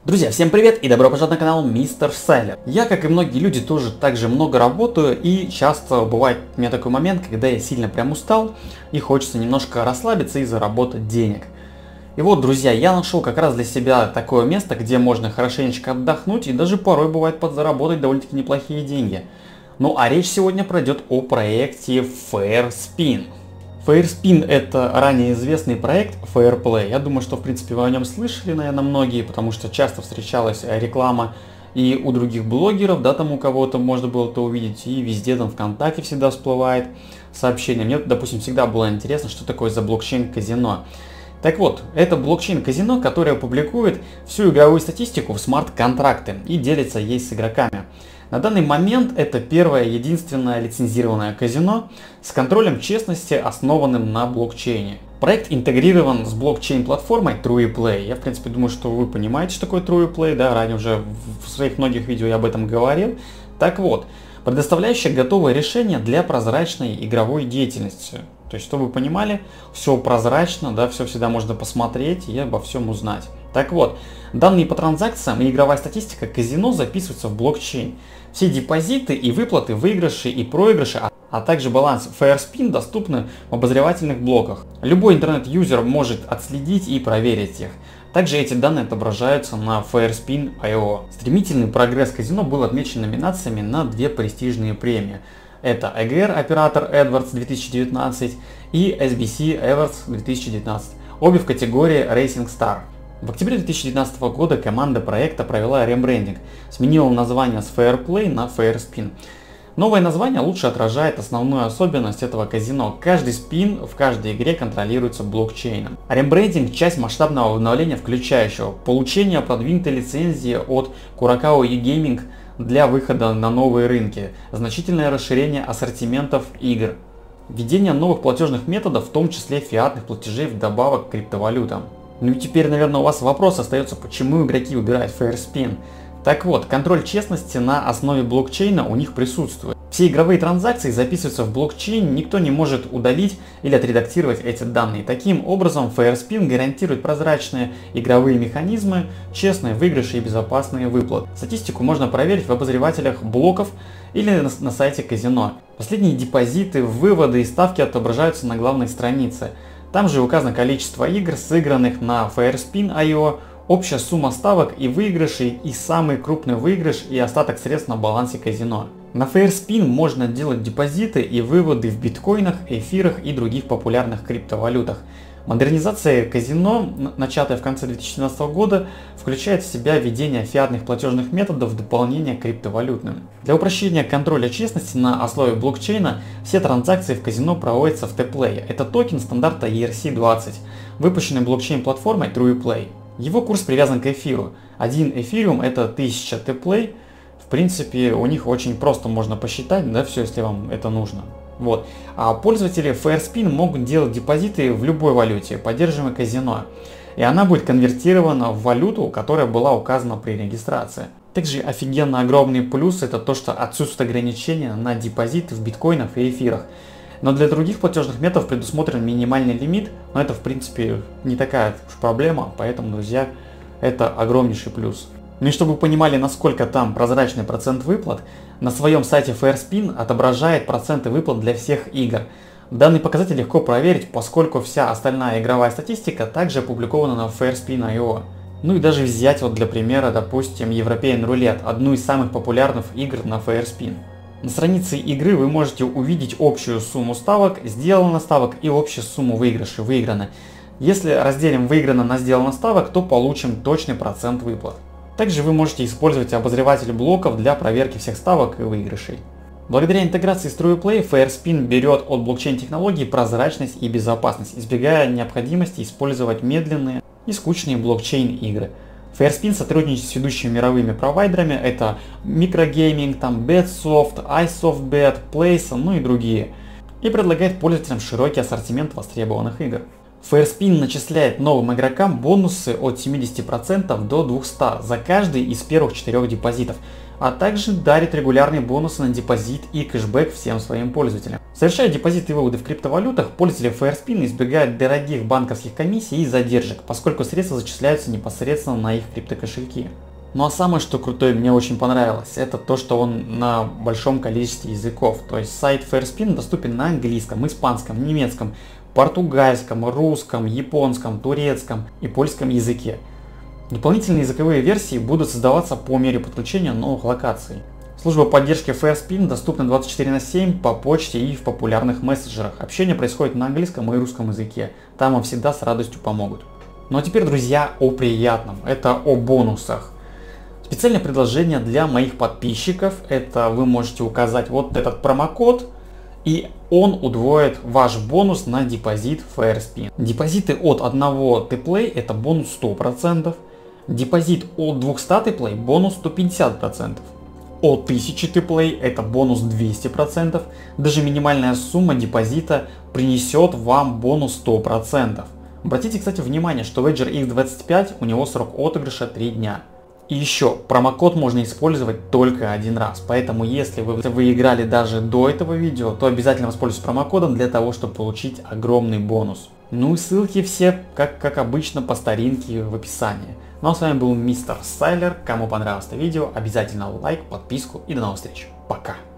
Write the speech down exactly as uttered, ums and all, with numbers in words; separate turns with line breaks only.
Друзья, всем привет и добро пожаловать на канал Мистер Сайлер. Я, как и многие люди, тоже также много работаю, и часто бывает у меня такой момент, когда я сильно прям устал и хочется немножко расслабиться и заработать денег. И вот, друзья, я нашел как раз для себя такое место, где можно хорошенечко отдохнуть и даже порой бывает подзаработать довольно-таки неплохие деньги. Ну а речь сегодня пройдет о проекте Fairspin. Fairspin — это ранее известный проект Fairplay. Я думаю, что в принципе вы о нем слышали, наверное, многие, потому что часто встречалась реклама и у других блогеров, да, там у кого-то можно было это увидеть, и везде там ВКонтакте всегда всплывает сообщение. Мне, допустим, всегда было интересно, что такое за блокчейн-казино. Так вот, это блокчейн-казино, которое публикует всю игровую статистику в смарт-контракты и делится ей с игроками. На данный момент это первое единственное лицензированное казино с контролем честности, основанным на блокчейне. Проект интегрирован с блокчейн-платформой TruePlay. Я в принципе думаю, что вы понимаете, что такое TruePlay, да, ранее уже в своих многих видео я об этом говорил. Так вот, предоставляющая готовое решение для прозрачной игровой деятельности. То есть, чтобы вы понимали, все прозрачно, да, все всегда можно посмотреть и обо всем узнать. Так вот, данные по транзакциям и игровая статистика казино записываются в блокчейн. Все депозиты и выплаты, выигрыши и проигрыши, а также баланс Fairspin доступны в обозревательных блоках. Любой интернет-юзер может отследить и проверить их. Также эти данные отображаются на Fairspin точка ай о. Стремительный прогресс казино был отмечен номинациями на две престижные премии. Это и джи ар Operator Awards две тысячи девятнадцать и эс би си Awards две тысячи девятнадцать, обе в категории Racing Star. В октябре две тысячи девятнадцатого года команда проекта провела рембрендинг, сменила название с Fairplay на Fairspin. Новое название лучше отражает основную особенность этого казино. Каждый спин в каждой игре контролируется блокчейном. Рембрендинг – часть масштабного обновления, включающего получение продвинутой лицензии от Curacao eGaming для выхода на новые рынки, значительное расширение ассортиментов игр, введение новых платежных методов, в том числе фиатных платежей вдобавок к криптовалютам. Ну и теперь, наверное, у вас вопрос остается, почему игроки выбирают Fairspin. Так вот, контроль честности на основе блокчейна у них присутствует. Все игровые транзакции записываются в блокчейн, никто не может удалить или отредактировать эти данные. Таким образом, Fairspin гарантирует прозрачные игровые механизмы, честные выигрыши и безопасные выплаты. Статистику можно проверить в обозревателях блоков или на, на сайте казино. Последние депозиты, выводы и ставки отображаются на главной странице. Там же указано количество игр, сыгранных на Fairspin точка ай о, общая сумма ставок и выигрышей и самый крупный выигрыш и остаток средств на балансе казино. На Fairspin можно делать депозиты и выводы в биткоинах, эфирах и других популярных криптовалютах. Модернизация казино, начатая в конце две тысячи двенадцатого года, включает в себя введение фиатных платежных методов в дополнение к криптовалютным. Для упрощения контроля честности на основе блокчейна все транзакции в казино проводятся в T-Play. Это токен стандарта и эр си двадцать, выпущенный блокчейн-платформой TruePlay. Его курс привязан к эфиру. Один эфириум это тысяча T-Play. В принципе, у них очень просто можно посчитать, да, все, если вам это нужно. Вот. А пользователи Fairspin могут делать депозиты в любой валюте, поддерживаемой казино, и она будет конвертирована в валюту, которая была указана при регистрации. Также офигенно огромный плюс это то, что отсутствует ограничения на депозиты в биткоинах и эфирах. Но для других платежных методов предусмотрен минимальный лимит, но это в принципе не такая уж проблема, поэтому, друзья, это огромнейший плюс. Ну и чтобы вы понимали, насколько там прозрачный процент выплат, на своем сайте Fairspin отображает проценты выплат для всех игр. Данный показатель легко проверить, поскольку вся остальная игровая статистика также опубликована на Fairspin точка ай о. Ну и даже взять вот для примера, допустим, European Roulette, одну из самых популярных игр на Fairspin. На странице игры вы можете увидеть общую сумму ставок, сделано ставок и общую сумму выигрышей выиграно. Если разделим выиграно на сделано ставок, то получим точный процент выплат. Также вы можете использовать обозреватель блоков для проверки всех ставок и выигрышей. Благодаря интеграции с TruePlay, Fairspin берет от блокчейн-технологий прозрачность и безопасность, избегая необходимости использовать медленные и скучные блокчейн-игры. Fairspin сотрудничает с ведущими мировыми провайдерами, это Microgaming, там BetSoft, iSoftBet, Playson, ну и другие, и предлагает пользователям широкий ассортимент востребованных игр. Fairspin начисляет новым игрокам бонусы от семидесяти процентов до двухсот процентов за каждый из первых четырех депозитов, а также дарит регулярные бонусы на депозит и кэшбэк всем своим пользователям. Совершая депозиты и выводы в криптовалютах, пользователи Fairspin избегают дорогих банковских комиссий и задержек, поскольку средства зачисляются непосредственно на их криптокошельки. Ну а самое, что крутое, мне очень понравилось, это то, что он на большом количестве языков. То есть сайт Fairspin доступен на английском, испанском, немецком, португальском, русском, японском, турецком и польском языке. Дополнительные языковые версии будут создаваться по мере подключения новых локаций. Служба поддержки Fairspin доступна двадцать четыре на семь по почте и в популярных мессенджерах. Общение происходит на английском и русском языке. Там вам всегда с радостью помогут. Ну а теперь, друзья, о приятном. Это о бонусах. Специальное предложение для моих подписчиков. Это вы можете указать вот этот промокод, и он удвоит ваш бонус на депозит Fairspin. Депозиты от одного Tplay это бонус сто процентов. Депозит от двухсот Tplay бонус сто пятьдесят процентов. От тысячи Tplay это бонус двести процентов. Даже минимальная сумма депозита принесет вам бонус сто процентов. Обратите, кстати, внимание, что в Wager икс двадцать пять у него срок отыгрыша три дня. И еще, промокод можно использовать только один раз, поэтому если вы, если вы играли даже до этого видео, то обязательно воспользуйтесь промокодом для того, чтобы получить огромный бонус. Ну и ссылки все, как, как обычно, по старинке в описании. Ну а с вами был мистер Сайлер. Кому понравилось это видео, обязательно лайк, подписку и до новых встреч. Пока!